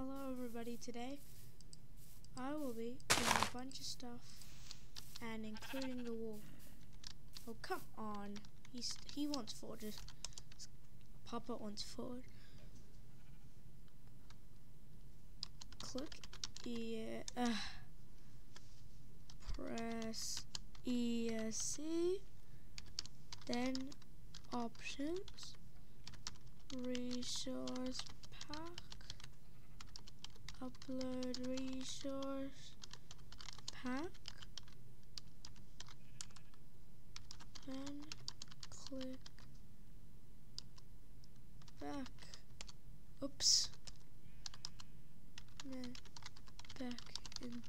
Hello everybody, today I will be doing a bunch of stuff and including the wall. Oh come on, he wants forward, Papa wants forward. Click press ESC, then options, resource pack, upload resource pack, then click back. Oops. Then back in.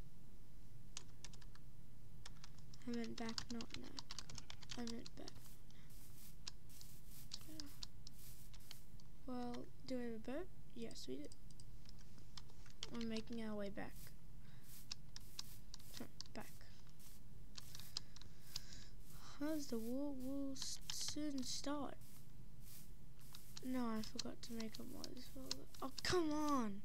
I meant back, not neck. I meant back. Well, do we have a boat? Yes, we do. We're making our way back. Back. How's the war will soon start? No, I forgot to make a mod as well. Oh, come on!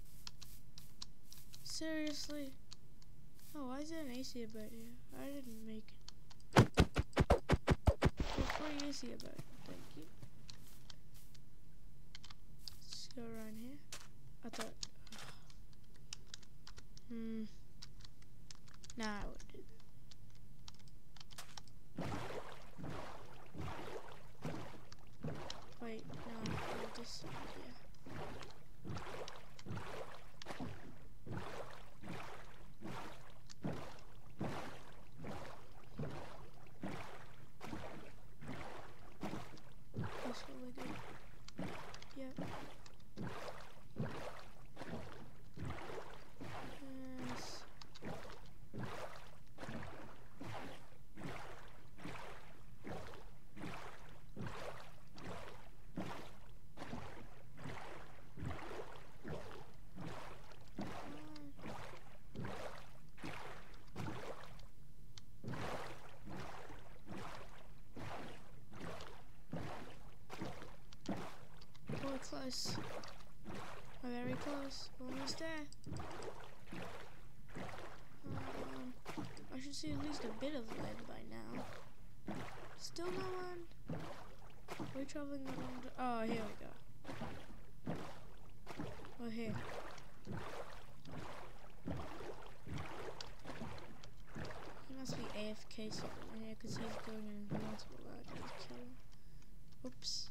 Seriously? Oh, why is there an AC about here? I didn't make it. Free AC about. Thank you. Let's go around here. I thought. Nah, I would do that. Wait, no, I'll just yeah. That's really good. Yep. Yes. We're close. We're very close. Almost there. I should see at least a bit of land by now. Still no one. We're traveling the wrong direction. Oh, here we go. Oh, here. He must be AFK somewhere here because he's going in multiple rounds. Oops.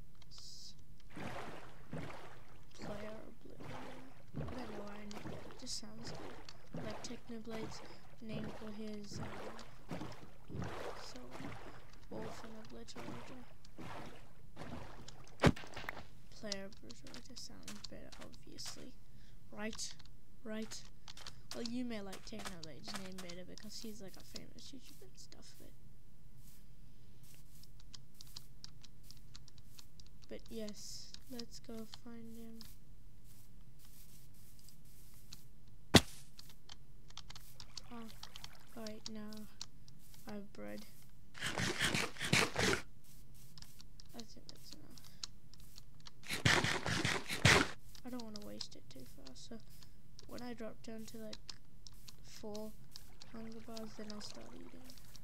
Player I don't know why I named it. It just sounds good. Like Technoblade's name for his Wolf and Obliterator. Player Obliterator sounds better, obviously. Right? Well, you may like Technoblade's name better because he's like a famous YouTuber and stuff, but yes, let's go find him. Oh, wait, no. I have bread. I think that's enough. I don't want to waste it too fast, so when I drop down to like 4 hunger bars, then I'll start eating.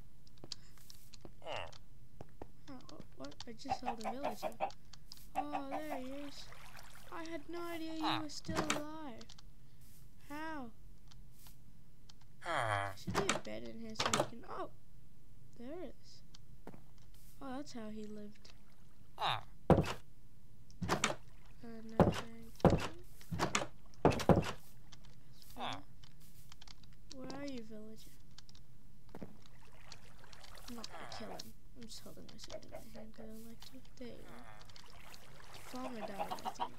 Oh, what? I just saw the villager. Oh, there he is. I had no idea you were still alive. How? Should be a bed in here so we can. Oh, there it is. Oh, that's how he lived. Where are you, villager? I'm not gonna kill him. I'm just holding my sword in my hand because I like to. There you go. Farmer died, I think.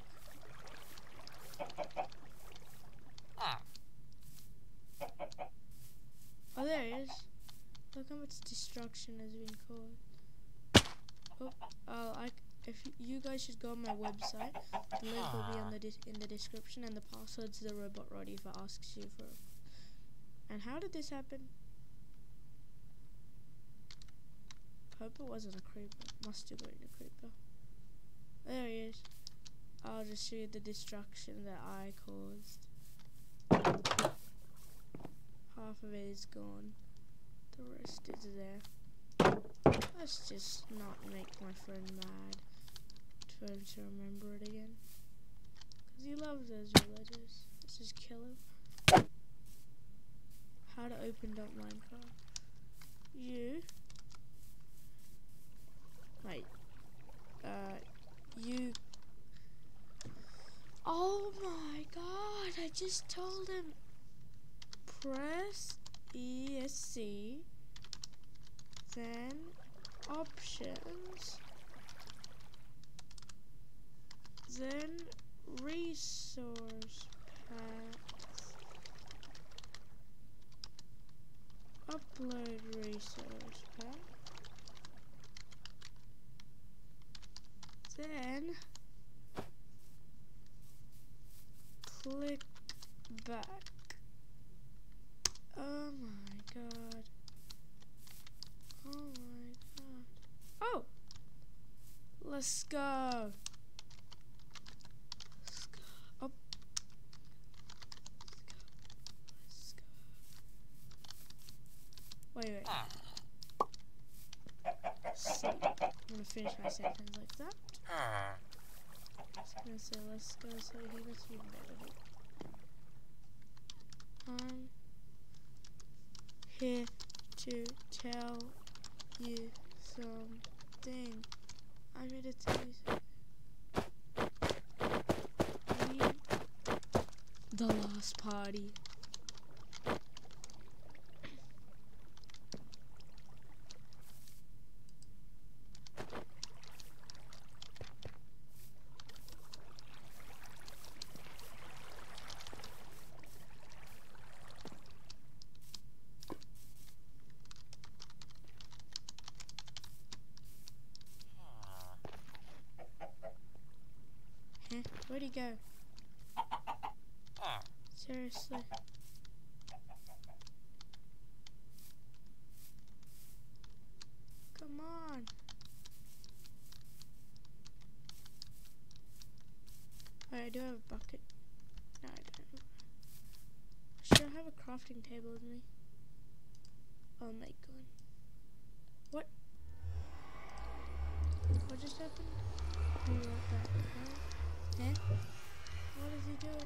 Oh, there he is. Look how much destruction has been caused. Oh, if you guys should go on my website. The link will be on in the description, and the password's the robot Roddy if it asks you for. And how did this happen? Hope it wasn't a creeper. Must have been a creeper. There he is. I'll just show you the destruction that I caused. Half of it is gone. The rest is there. Let's just not make my friend mad for him to remember it again. Because he loves those villagers. Let's just kill him. How to open up Minecraft. You. Wait. You. Oh my god, I just told him. Press ESC. Then options. Then resource packs. Upload resource pack. Then click back. Oh my god. Oh my god. Oh! Let's go. Let's go. Up. Let's go. Wait. So, I'm gonna finish my sentence like that. Just gonna say let's go, so he must be better. I'm here to tell you something. I'm here to tell you something. The last party. Where'd he go? Seriously. Come on. Alright, I do have a bucket. No, I don't. Should I have a crafting table with me? Oh my god. What? What just happened? Who wrote that? Huh? What is he doing?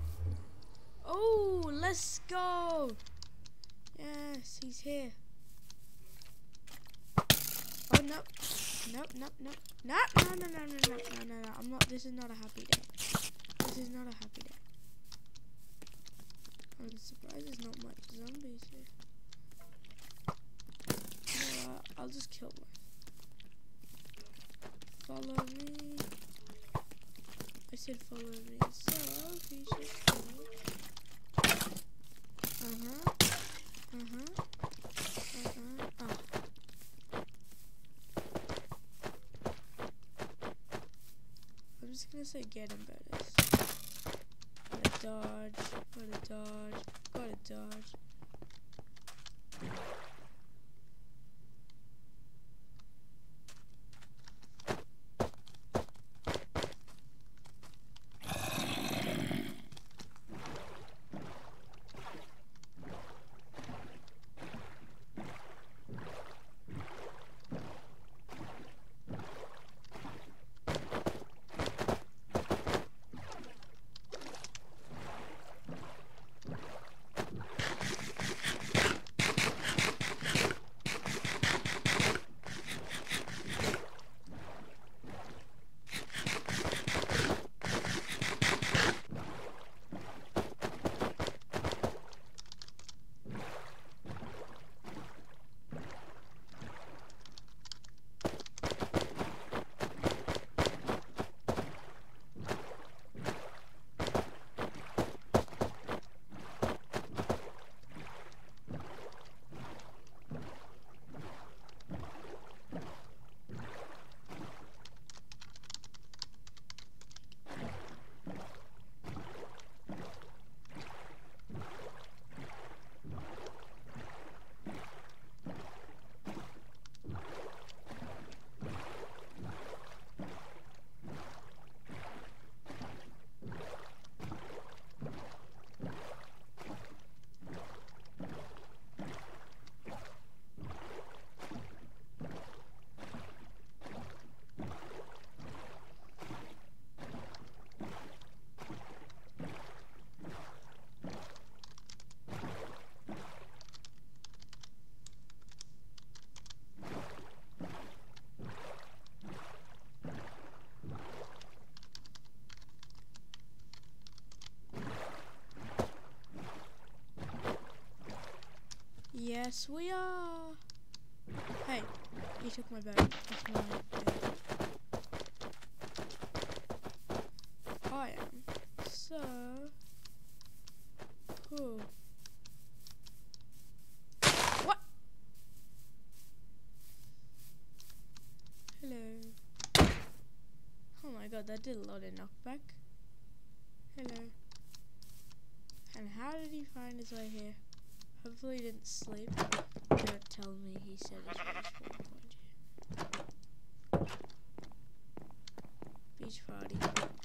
Oh, let's go! Yes, he's here. Oh no! Nope. No. I'm not. This is not a happy day. This is not a happy day. I'm surprised there's not much zombies here. You know what? I'll just kill one. Follow me. I said follow me, so he should follow. Oh. I'm just gonna say get him bonus. Gotta dodge. Yes, we are. Hey, he took my boat. That's my boat. I am so cool. What? Hello. Oh my god, that did a lot of knockback. Hello. And how did he find his way here? Hopefully he didn't sleep. Don't tell me he said his respawn point here. Beach party.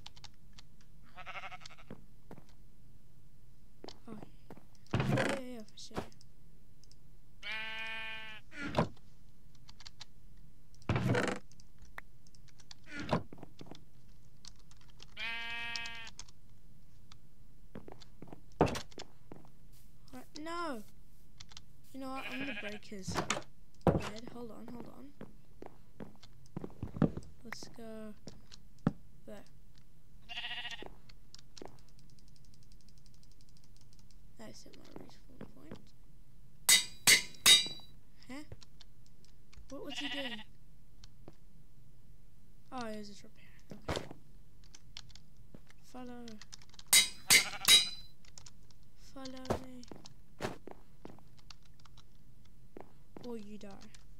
Oh. Yeah, for sure. What? No! You know what? I'm gonna break his bed. Hold on. Let's go there. That's at my respawn point. Huh? What was he doing? Oh, he was just repairing. Okay. Follow me. Or you die.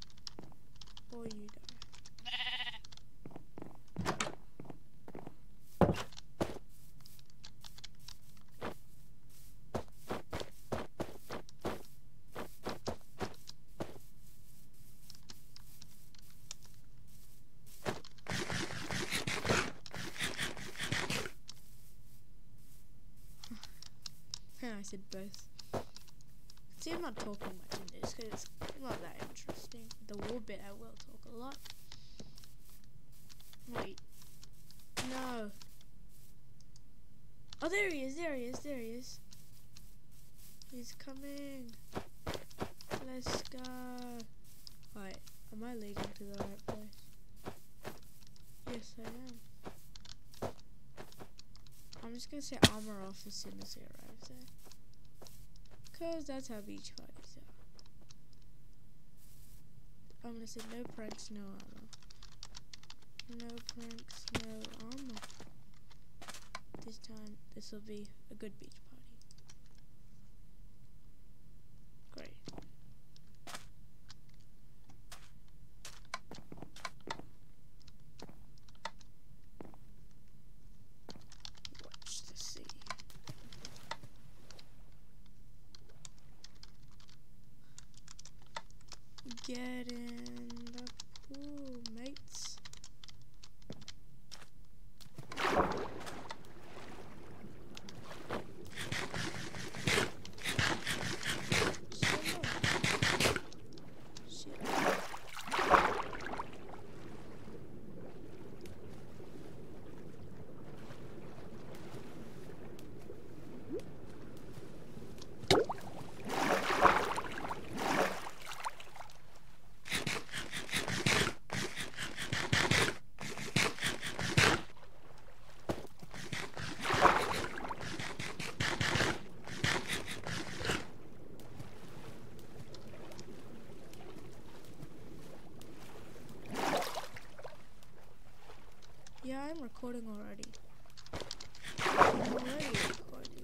I said both. See, I'm not talking much in this because it's not that interesting. The war bit I will talk a lot. Wait. No. Oh, there he is. He's coming. Let's go. Wait, am I leading to the right place? Yes, I am. I'm just gonna say armor off as soon as he arrives there. Cause that's how beach parties are. I'm gonna say no pranks, no armor. No pranks, no armor. This time, this will be a good beach party. Great. Watch the sea. Get in the pool, mates. Yeah, I'm recording already. I'm already recording.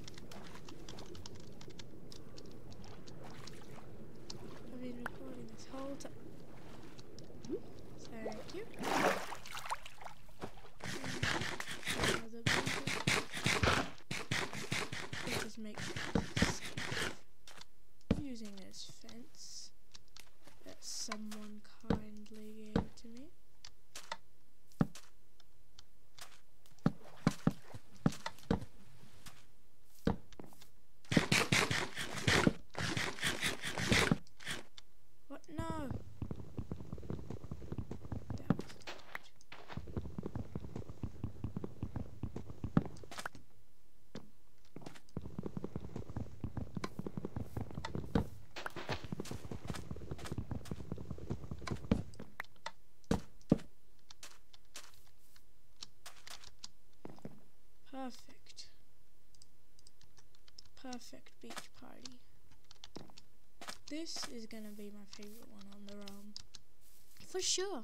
I've been recording this whole time. Thank you. Another blanket. This just makes sense. Using this fence that someone kindly gave to me. No. Perfect beach party. This is gonna be my favorite one on the realm. For sure.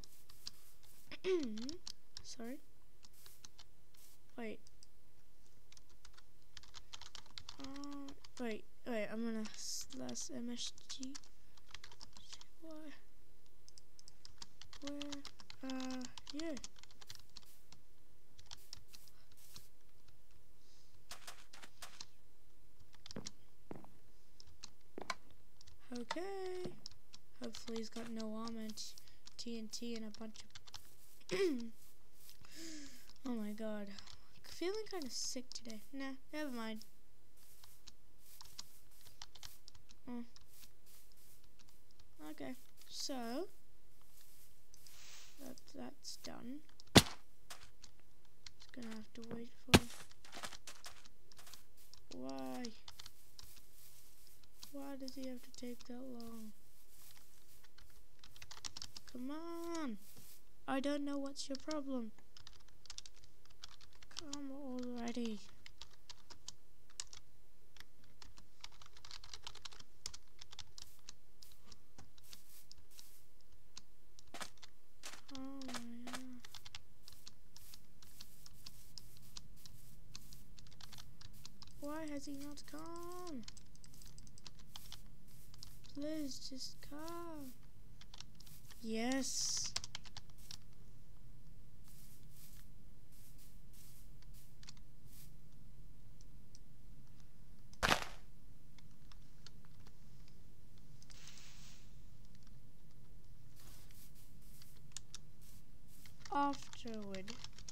Sorry. Wait. Wait, I'm gonna slash MSG. Where? Yeah. Okay. Hopefully he's got no armor and TNT and a bunch of... Oh my god. Feeling kind of sick today. Nah, never mind. Okay, so that's done. Just gonna have to wait for... Why? Why does he have to take that long? Come on! I don't know what's your problem. Come already. Oh my god. Why has he not come? Please just come. Yes. Afterward.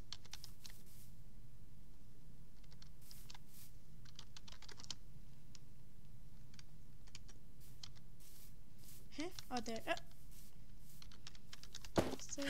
Huh? Oh, there. So,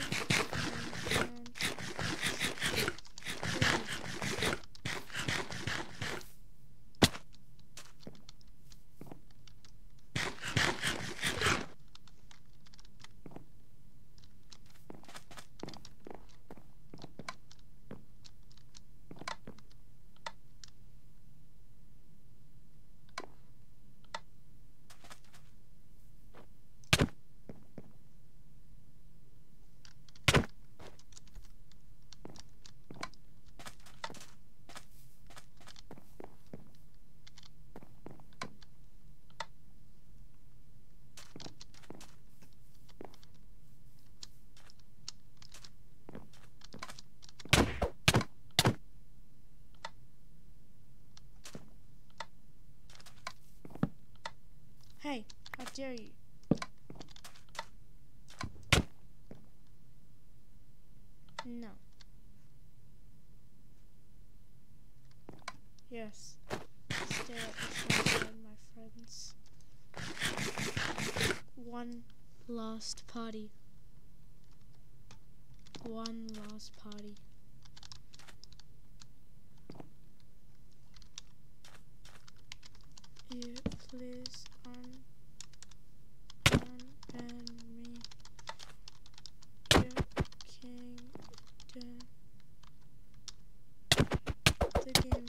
hey, how dare you? No. Yes. Stay at the shelter, my friends. One last party. One last party. You please and me your kingdom. The game.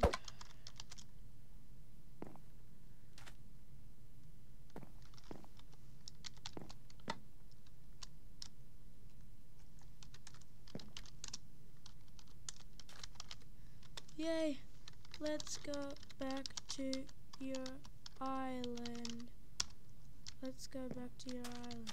Yay! Let's go back to your island. Let's go back to your island.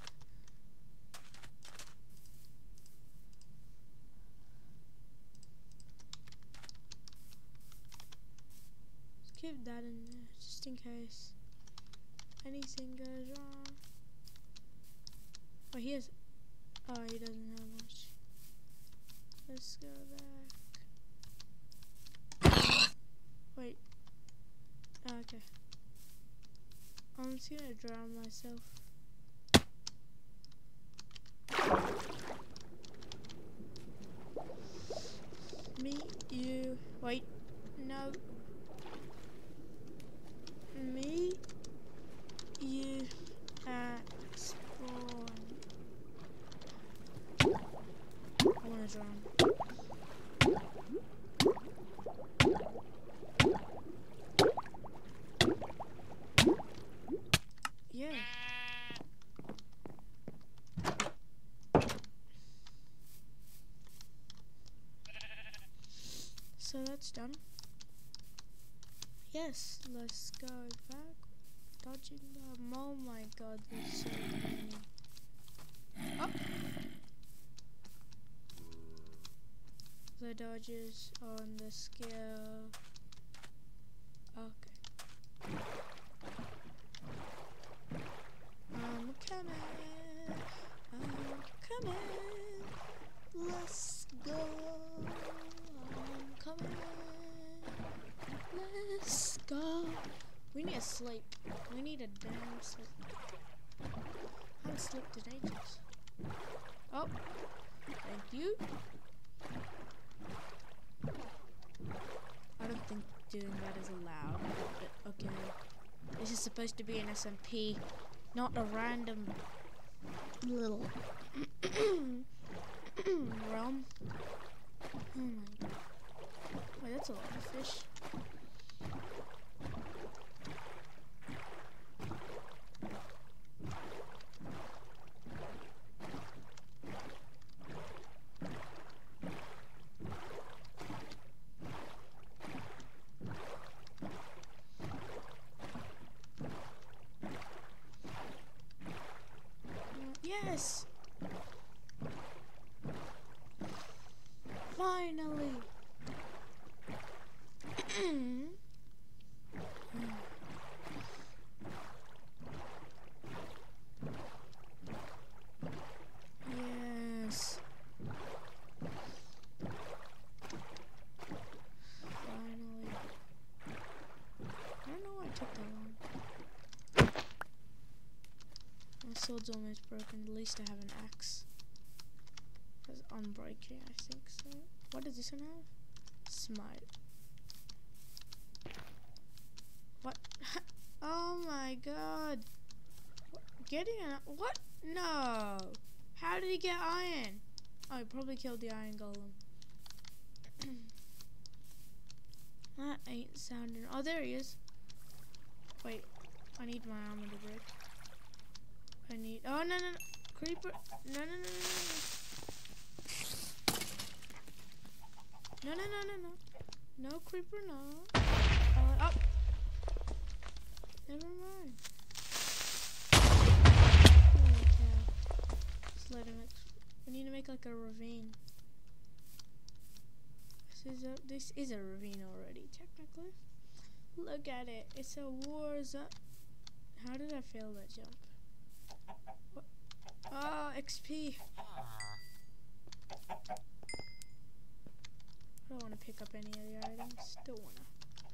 Let's keep that in there, just in case anything goes wrong. Oh, he has... Oh, he doesn't have much. Let's go back. Wait. Oh, okay. I'm just gonna drown myself. Me, you. Wait. No. Me, you, at spawn. I wanna drown. Yeah. almost done. Yes, let's go back. Dodging them. Oh my god, there's so many. Oh! The dodges on the scale. Okay. I'm coming. I'm coming. Let's go. I'm coming. Let's go. We need to sleep. We need a damn sleep. I haven't slept in ages. Oh, thank you. I don't think doing that is allowed. But okay. This is supposed to be an SMP, not a random little realm. Oh my god. Wait, that's a lot of fish. Yes! Finally! Yes! Finally. I don't know why it took that long. My sword's almost broken. At least I have an axe. It's unbreaking, I think so. What does this one have? Smite. What? Oh my god. Getting an... What? No. How did he get iron? Oh, he probably killed the iron golem. That ain't sounding... Oh, there he is. Wait. I need my armor to break. I need... Oh, no, no, no. Creeper. No, no, no, no, no. No, no, no, no, no. No creeper, no. Oh. Never mind. Holy cow. Just let him we need to make like a ravine. This is a ravine already, technically. Look at it. It's a war zone. How did I fail that jump? What? Oh, XP. I don't want to pick up any of the items. Don't want to.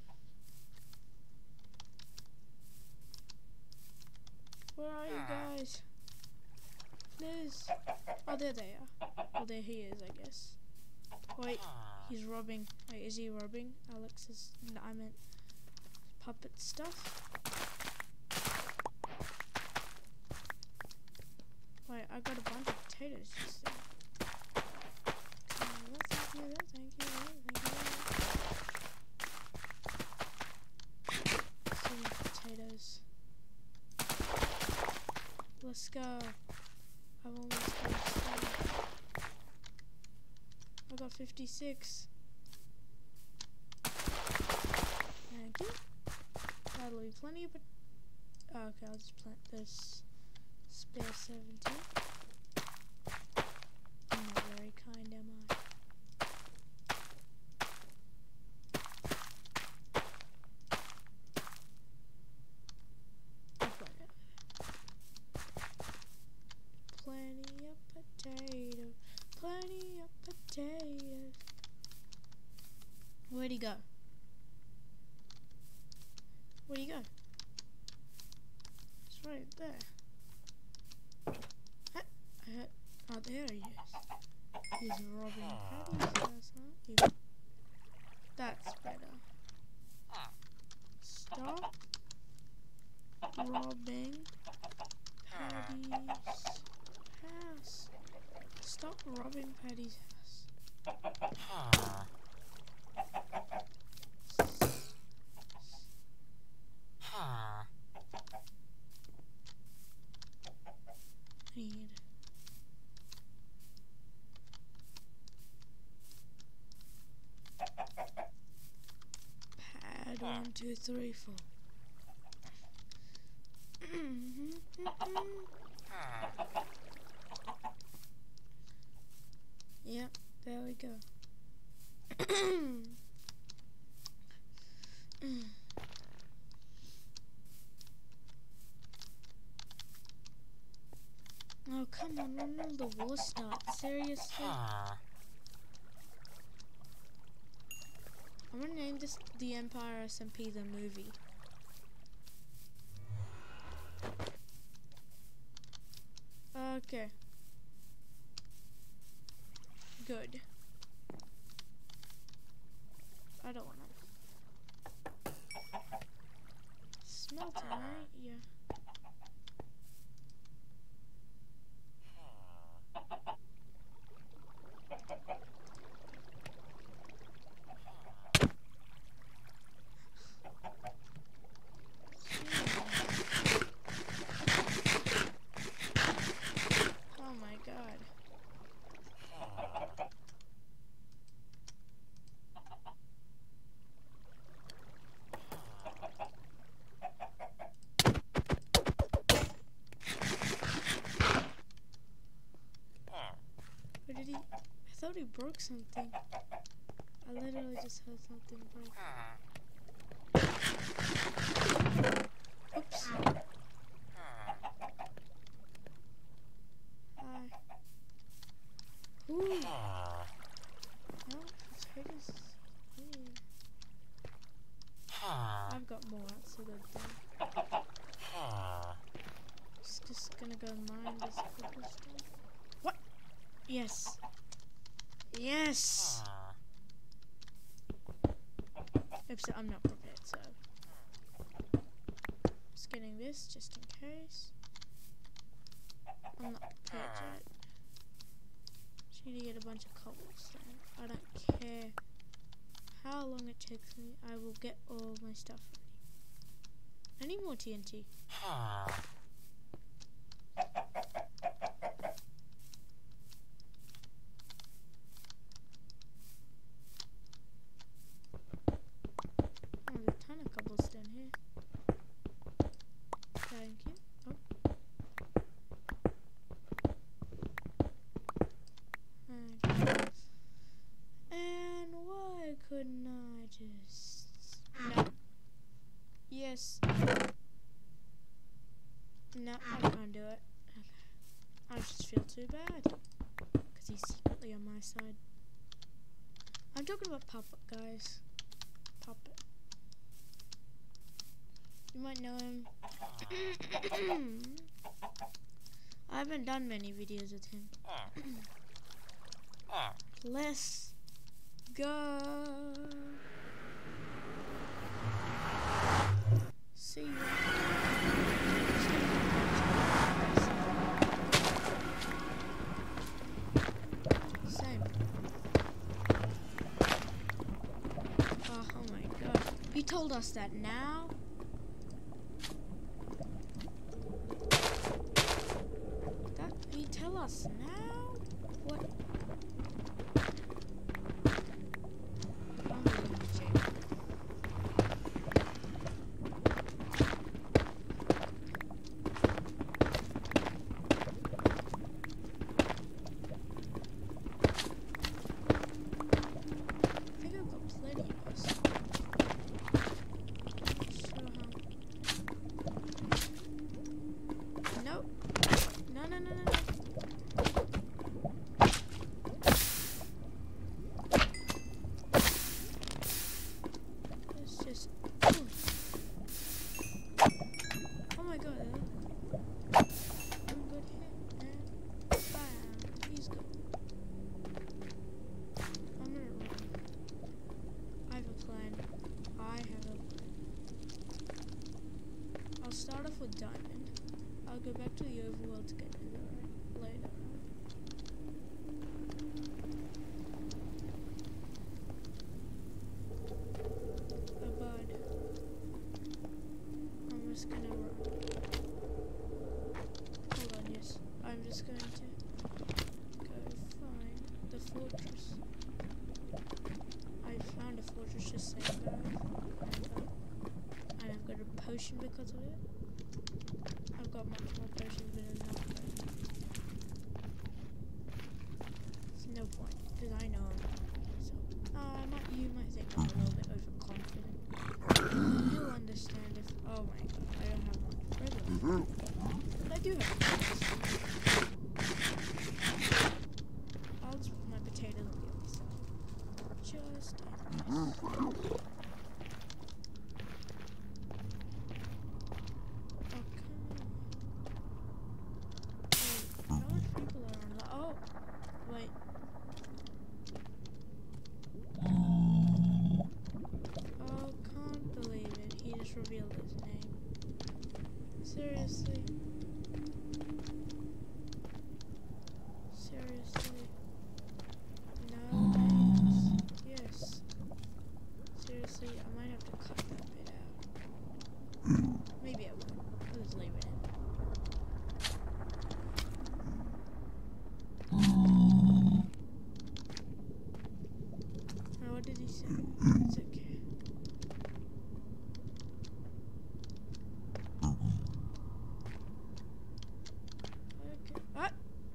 Where are you guys? Please. Oh, there they are. Oh, there he is, I guess. Wait, he's robbing. Wait, is he robbing Alex's? No, I meant puppet stuff. Wait, I got a bunch of potatoes just there. Thank you, thank you. So many potatoes. Let's go. I've almost got I got 56. Thank you. That'll be plenty of okay, I'll just plant this spare 17. I'm not very kind, am I? Plenty of potatoes. Plenty of potatoes. Where'd he go? Where'd he go? It's right there. Oh, there he is. He's robbing patties. That's better. Stop robbing Patty's house. Stop robbing Patty's house. Need. side. 1, 2, 3, 4. Yep, there we go. Oh, come on, when will the war start? Seriously? I'm gonna name this the Empire SMP the movie. Okay. Good. I don't wanna. Smelting, right? Yeah. Oh my god. What did he? I thought he broke something. I literally just heard something break. Oops. Hi. Ooh. No, his head is here. I've got more outside thing. Just gonna go mine this cobblestone. What? Yes. Yes. Oops, I'm not prepared, so just getting this just in case. I'm not prepared yet. Just need to get a bunch of cobblestone. I don't care how long it takes me. I will get all my stuff ready. I need more TNT. There's a ton of cobblestone here. Thank you. Oh. Okay. And why couldn't I just... No. Yes. No, I can't do it. Okay. I just feel too bad. Because he's secretly on my side. I'm talking about Puppet, guys. Puppet. You might know him. I haven't done many videos with him. Let's go. See you. Same. Oh my god. He told us that now? He tell us now? What? I'm going to check. I think I've got plenty of us. Nope. No. It's just... Oh my god. I'm good hit, man. Bam. He's good. I'm gonna run. I have a plan. I'll start off with diamond. I'll go back to the overworld to get netherite later. Oh bud. I'm just gonna run. Hold on, yes. I'm just going to go find the fortress. I found a fortress just saying that. potion because of it. I've got much more potions than enough. There's no point because I know I'm not. So, you might think I'm a little bit overconfident. You'll understand if. Oh my god, I don't have much regular. But I do have potions. I'll just put my potatoes on the other side. Just in case. Wait. Oh, can't believe it. He just revealed his name. Seriously? Seriously? No names? Yes. Seriously, I might have to cut that bit out. Maybe I won't. I'll just leave it in. What did he say? It's okay. Okay. Ah!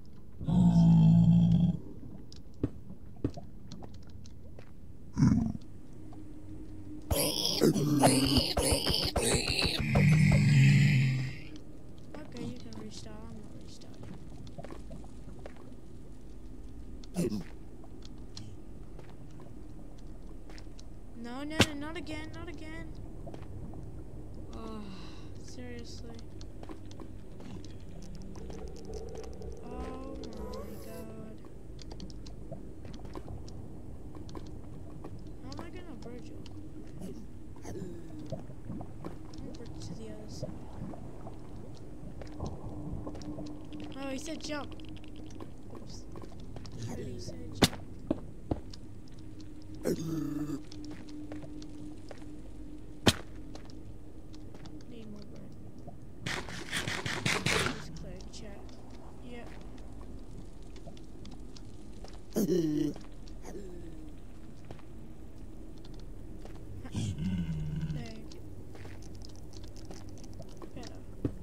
Okay, you can restart. I'm not restarting. No, not again, not again. Oh, seriously. Oh my god. How am I gonna bridge it? I'm gonna bridge to the other side. Oh, he said jump. Oops. What did he say? Jump. Need more bread. Just clear chat. Yep. There you go. Better.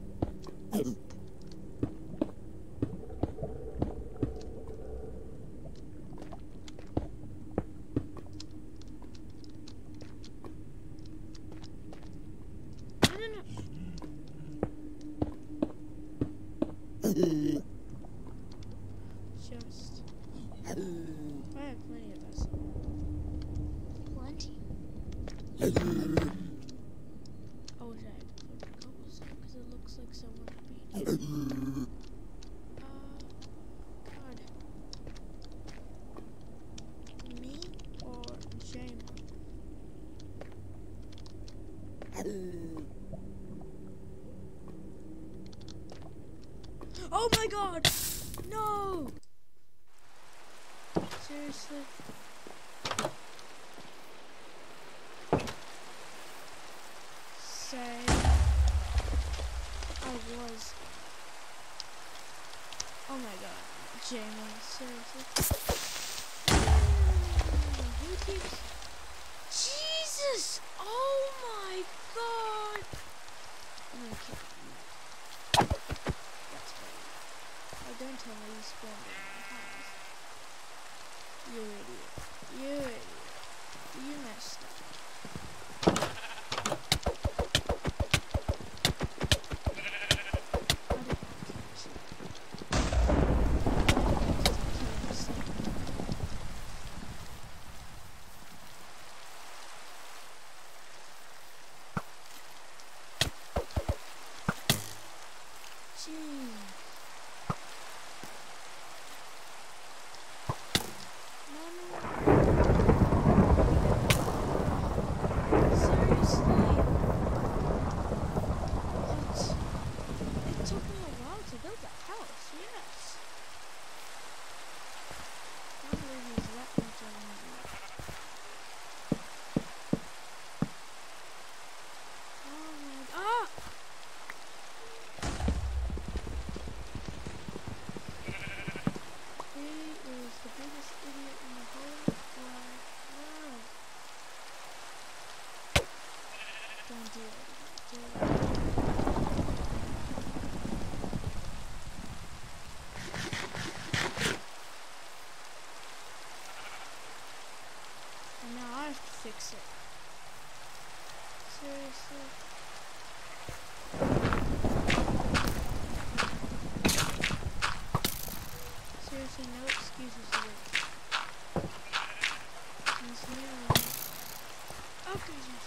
Just. I have plenty of us. Plenty. I wish I had put cobblestone because it looks like someone beat it. God. Me or Jamie? Oh my god! No! Seriously? Say I was. Oh my god. Jamie, seriously? Who keeps... Jesus! Oh my god! I'm gonna kill him. That's right. Oh, don't tell me you spawned in my house. You idiot. You idiot. You messed up. Don't do it. And now I have to fix it. Seriously. Seriously, no excuses here. There's no okay, yes.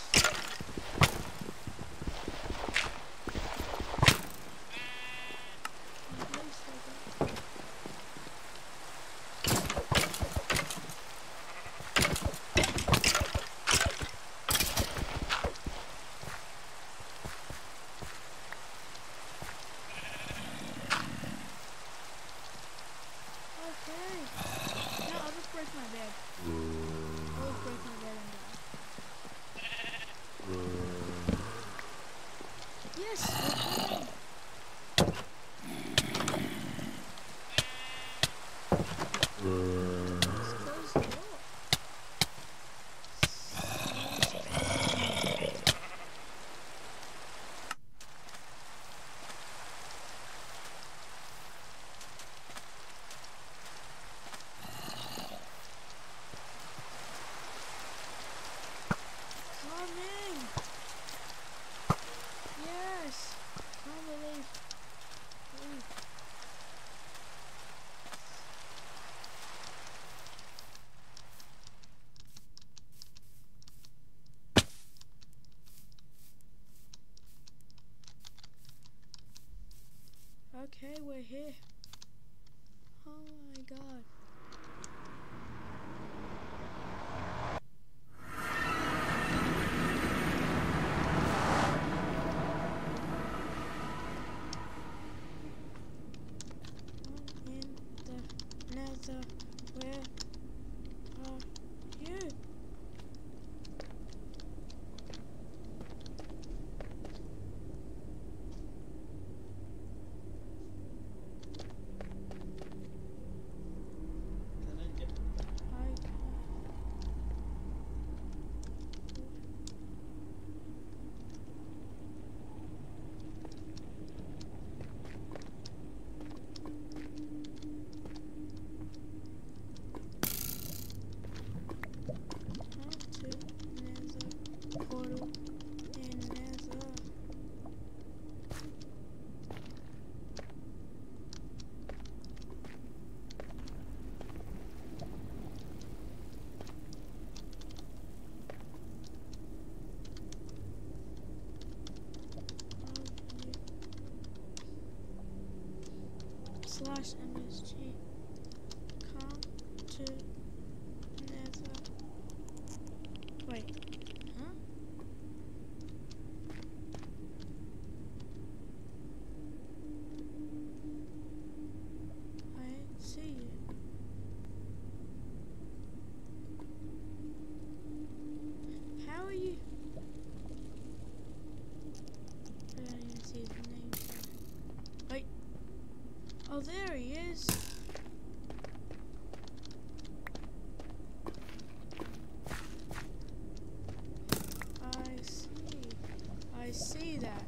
Okay. No, I'll just break my bed. I'll just break my bed and die. Yes, we're going. Let's close the door. Coming! Yes! Can't believe. Ooh. Okay, we're here. Oh my god. Nether, where are you? Portal in Nether. Slash MSG. Come to Nether. Wait. Huh? I see you. How are you? I don't even see his name. Wait. Oh, there he is. I see that.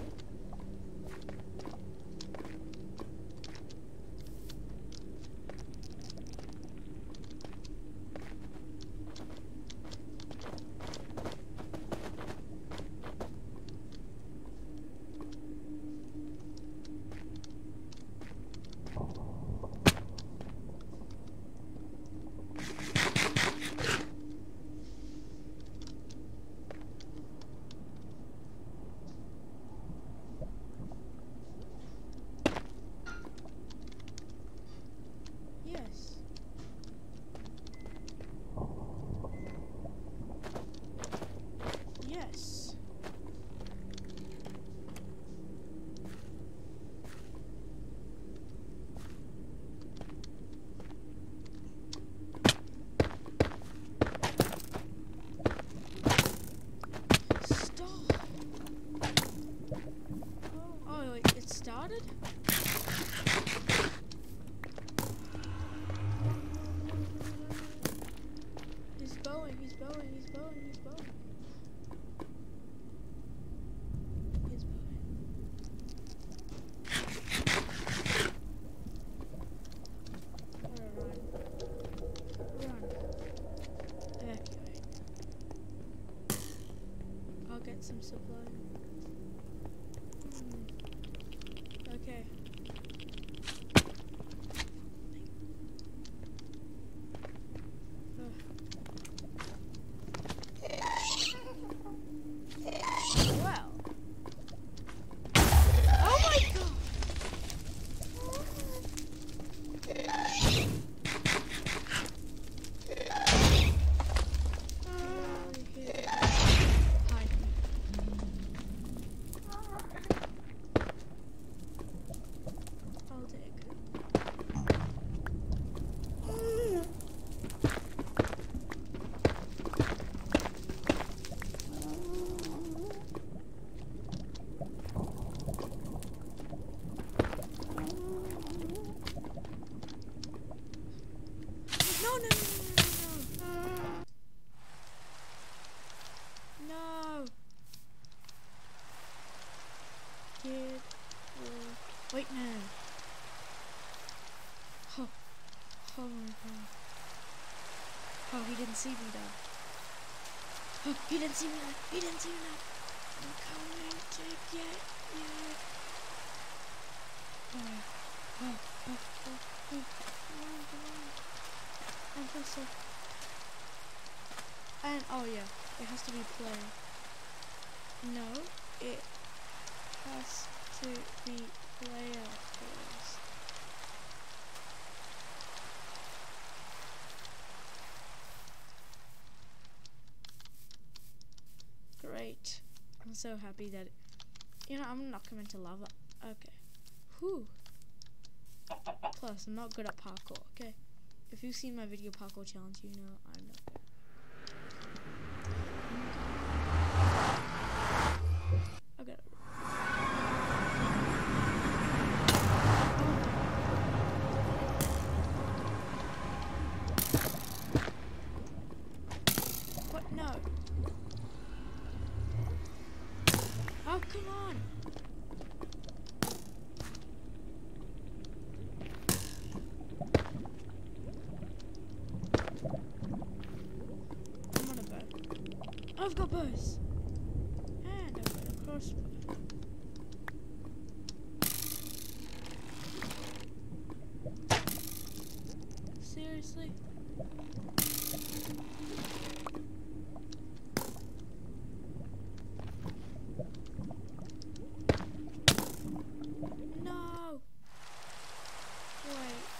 Yes. Yes. Stop. Oh, wait, it started? He's bowing, he's bowing, he's bowing, he's bowing. supply. Okay. Well. Oh my god! I'll take. No, no, no, no, no, no. No. Kid. Wait, no. Oh. Oh my god. Oh, he didn't see me though. Oh, he didn't see me now. He didn't see me now. I'm coming to get you. Oh, oh, oh, oh, oh. Come on, come on. I'm faster. And, oh yeah, it has to be play. No, it has to be player first. Great. I'm so happy that, you know, I'm not coming to lava. Okay. Whew. Plus, I'm not good at parkour, okay? If you've seen my video parkour challenge, you know I'm not good. Okay. What? No. Oh, come on. I'm on a bow. I've got bows. And I've got a crossbow. Seriously? No! Wait.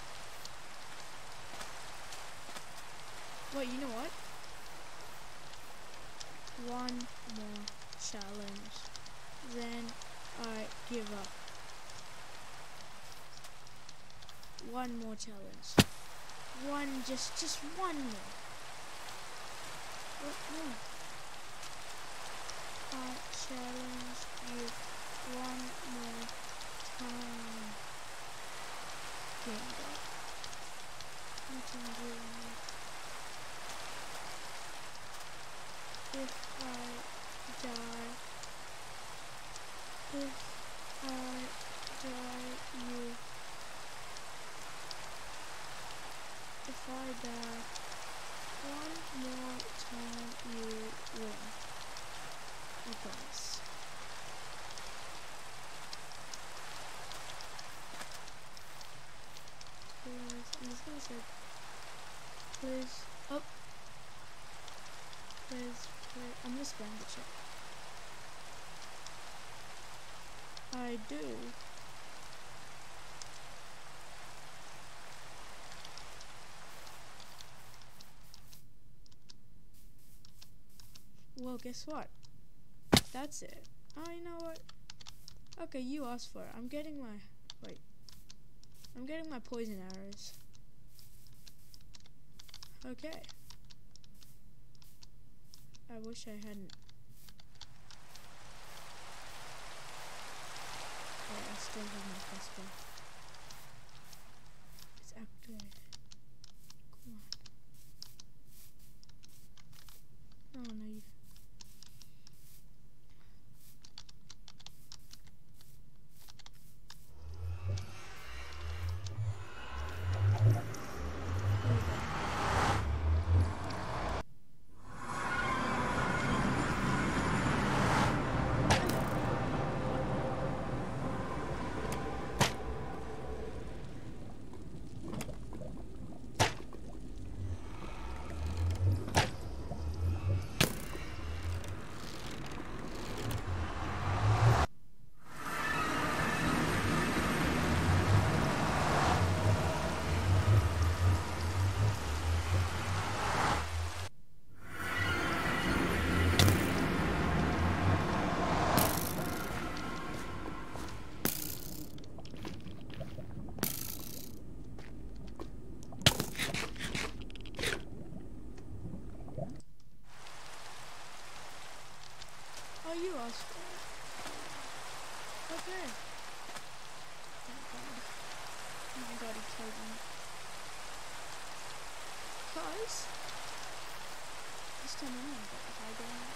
Wait, you know what? One more challenge. Then I give up. One more challenge. One, just one more. What more? I challenge you one more time. Game up. You can do it. If I die, you if I die one more time, you win. I promise. Please, I'm just gonna say, please, oh, please, I'm gonna spam the chat. I do. Well, guess what? That's it. Oh, you know what? Okay, you asked for it. I'm getting my poison arrows. Okay. I wish I hadn't. Oh, I still have my crossbow. It's activated. Come on. Oh no, you. Oh, you asked for it. Okay. Thank God. Thank God he killed me. Cause this time I'm gonna get the high ground.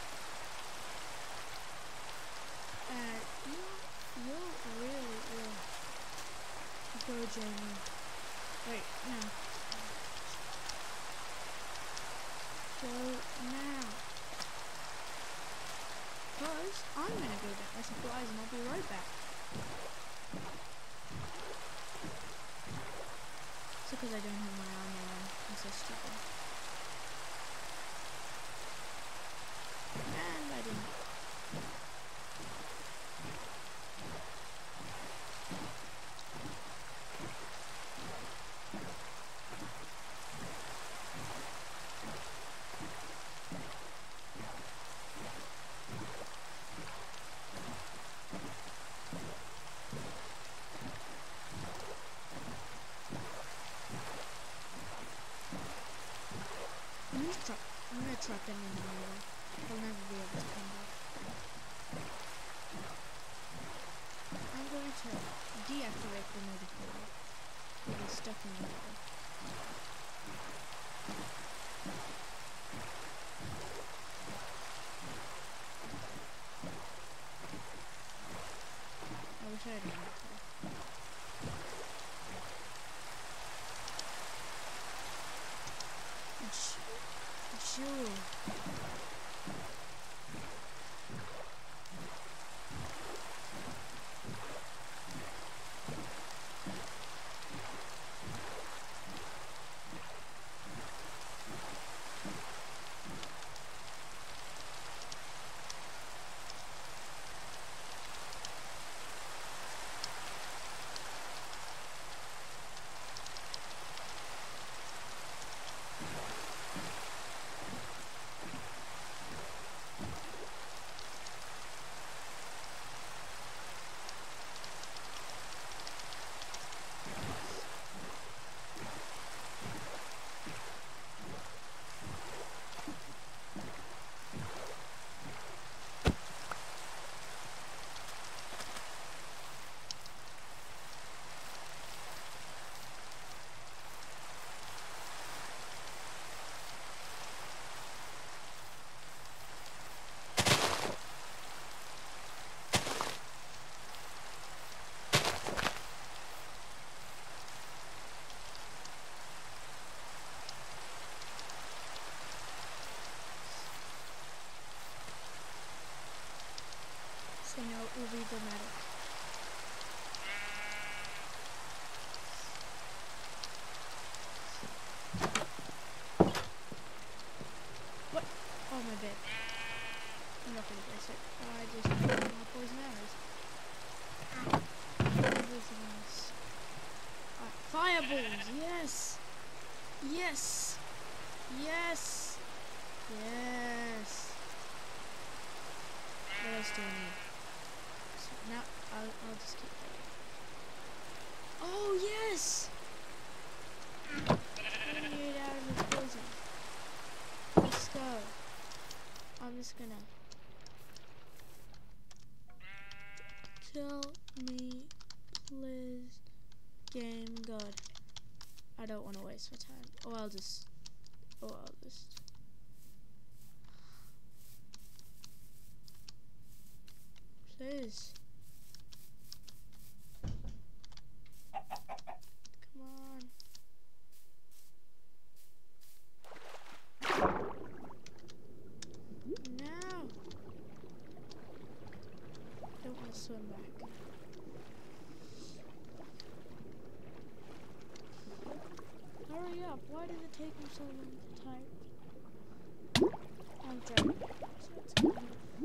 You'll really will go, Jamie. Wait, no. Go now. Cause I'm gonna go get my supplies and I'll be right back. It's because I don't have my armor on. I'm so stupid. And I didn't. I'm gonna trap them in the middle. They'll never be able to come back. I'm going to deactivate the notifier. It is stuck in the middle. I wish I had an answer. Sure. So now it will be dramatic. What? Oh, my bad. I'm not gonna guess it. I just have my poison arrows. Everything else. Fireballs! Yes! Yes! Yes! Yes! What else do I need? So now I'll just keep that. Oh yes! 28 hours of poison. Let's go. I'm just gonna kill me, please, game god. I don't want to waste my time. Or I'll just. Please. Come on. No. Don't want to swim back. Hurry up. Why does it take him so long to type? I'm driving. So it's gonna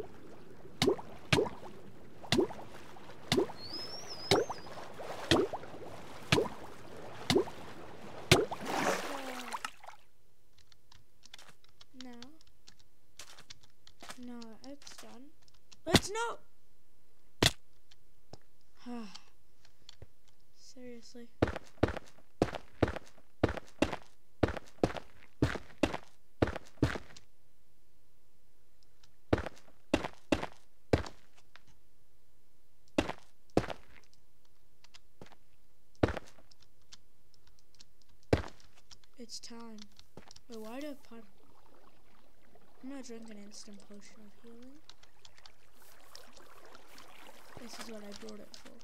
No, it's done. It's no! Seriously. It's time. Wait, why do I put... I'm gonna drink an instant potion of healing. This is what I brought it for.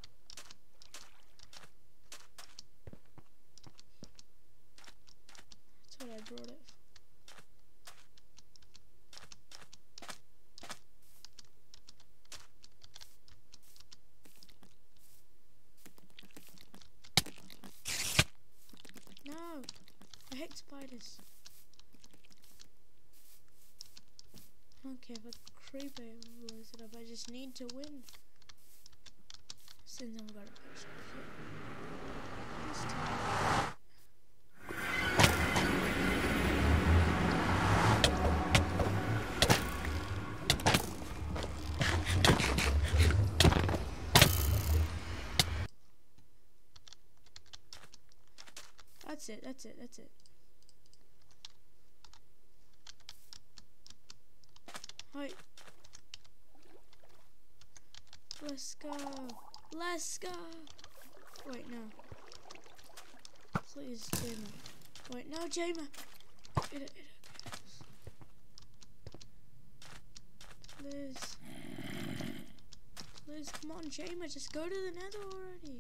That's what I brought it for. No! I hate spiders. I don't care if a creeper blows it up, I just need to win. Since I've got a potion of healing. This time. That's it, that's it, that's it. Hi. Let's go. Let's go. Wait, no. Please, Jamer. Wait, no, Jamer. Please. Please, come on, Jamer. Just go to the nether already.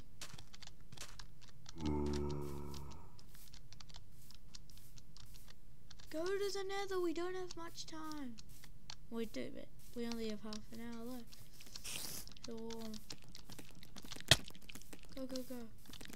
Go to the nether. We don't have much time. We do, but we only have half an hour left. So, go, go, go.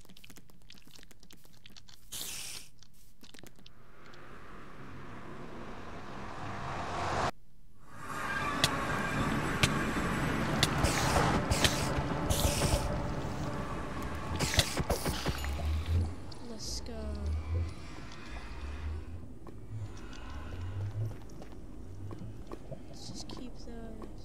Let's go. Let's just keep those.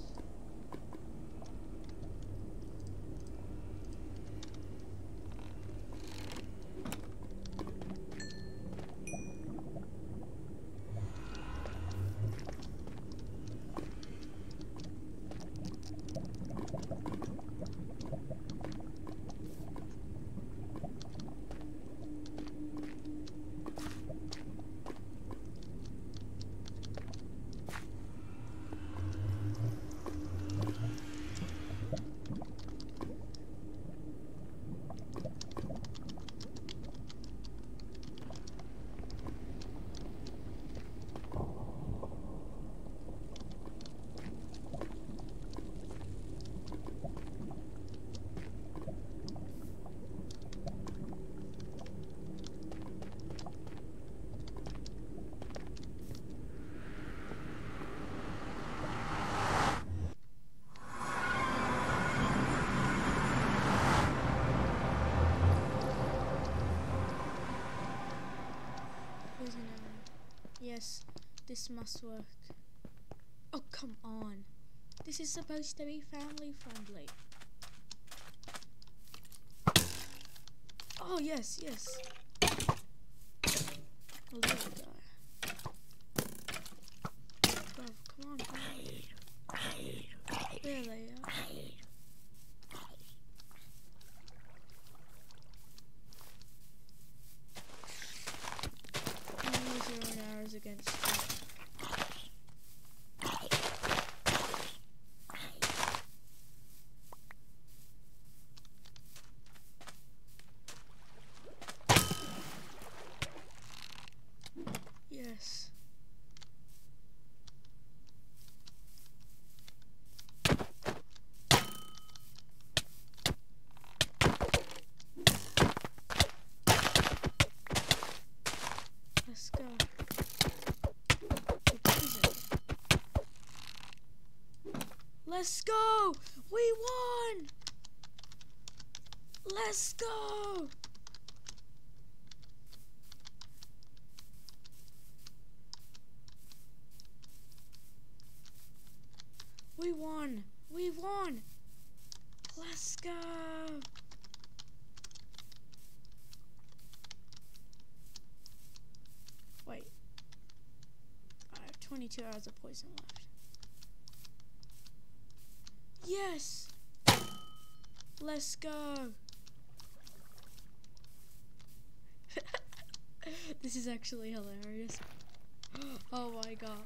Yes, this must work. Oh, come on. This is supposed to be family friendly. Oh, yes, yes. Oh, there we go. Bruv, come on, come on. There they are. Use your own arrows against you. Yes. Let's go. Let's go! We won! Let's go! We won! We won! Let's go! Wait. I have 22 hours of poison left. Yes! Let's go! This is actually hilarious. Oh my god.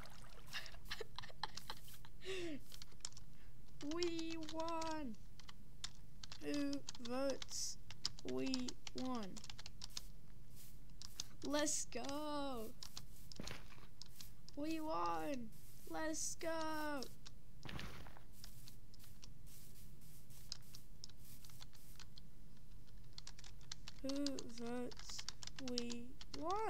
We won! Who votes? We won. Let's go! We won! Let's go! Who votes? We won!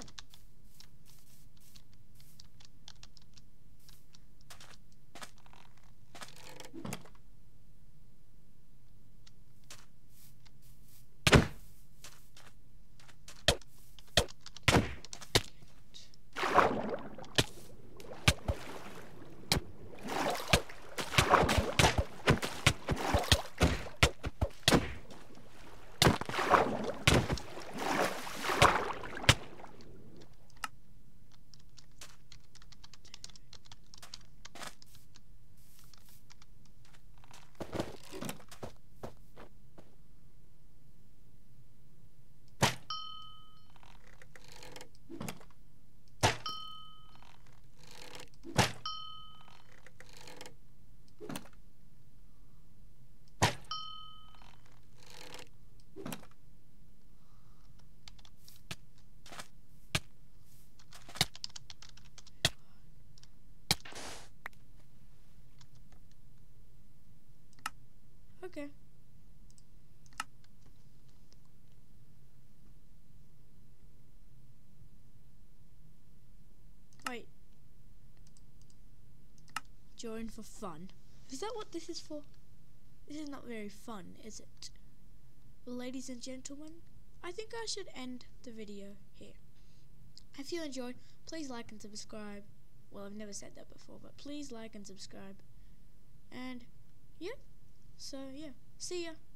Okay. Wait. Join for fun. Is that what this is for? This is not very fun, is it? Well, ladies and gentlemen, I think I should end the video here. If you enjoyed, please like and subscribe. Well, I've never said that before, but please like and subscribe. And yeah. So yeah, see ya.